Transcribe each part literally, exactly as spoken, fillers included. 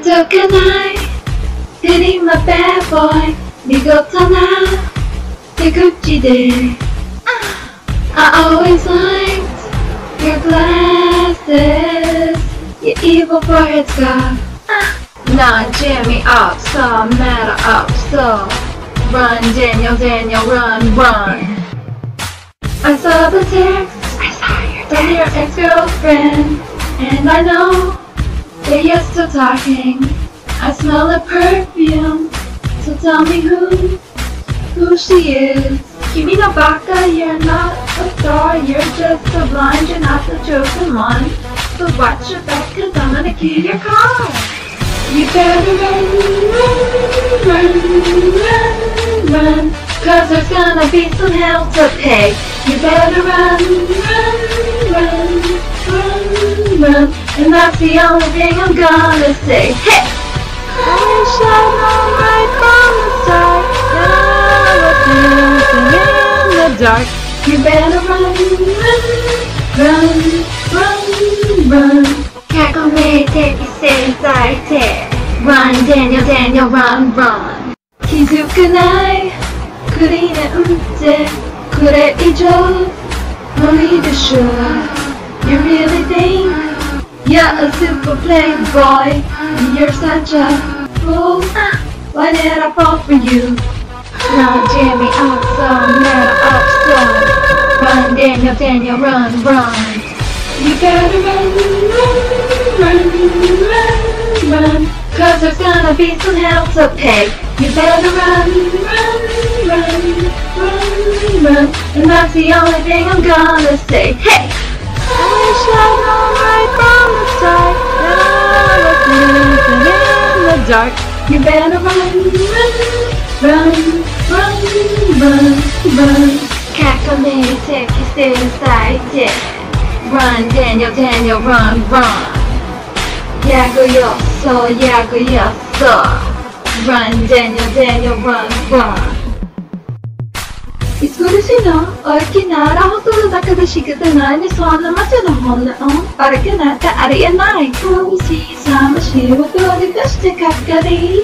어떡하나 그리 my bad boy 미국잖아 내 굿지들 I always liked your glasses your evil forehead scar 난 재미없어 matter 없어 Run Daniel Daniel run run I saw the text I saw your text from your ex-girlfriend and I know that you're still talking I smell a perfume so tell me who who she is Kimi no baka, you're not a star you're just so blind, you're not the chosen one so watch your back cause I'm gonna kill your car You better run, run, run, run, run Cause there's gonna be some hell to pay You better run, run, run, run, run And that's the only thing I'm gonna say Hey! I wish I'd known right from the start That I was dancing in the dark You better run, run, run, run, run Cackle me, take you inside there Run Daniel Daniel run run 기죽은 그리는 움직 그래 잊어 No need to show You really think You're a super playboy You're such a fool Why did I fall for you Now Jimmy awesome Never awesome Run Daniel Daniel run run You better run run run run Cause there's gonna be some hell to pay You better run, run, run, run, run And that's the only thing I'm gonna say Hey! I wish I'd known right from the start That I was dancing in the dark You better run, run, run, run, run, run Cackle me, take you stay inside, yeah Run Daniel, Daniel, run, run 야구였어, 야구였어 Run Daniel, Daniel, run, run I skoro si no, originara hotoda da kada shikata nai ne sonna macha no honne on Originata ari nai Komi si sama shiru tori dashite kakkari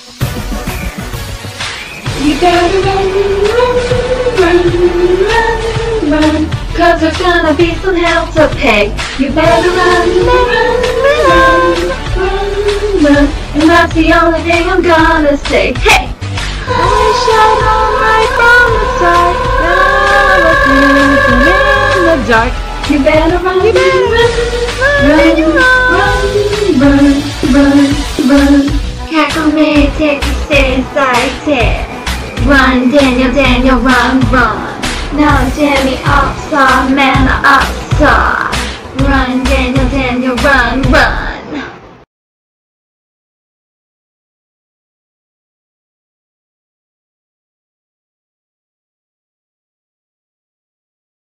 You better run, run, run, run, run Cause there's gonna be some hell to pay You better run, run, run, run, run And that's the only thing I'm gonna say Hey! I wish I'd known right from the start That I was dancing in the dark You better run, you better run, run, run, run, run, run Cackle me, take you stay inside there Run Daniel, Daniel, run, run Now Jimmy 없어, man 없어 Run Daniel, Daniel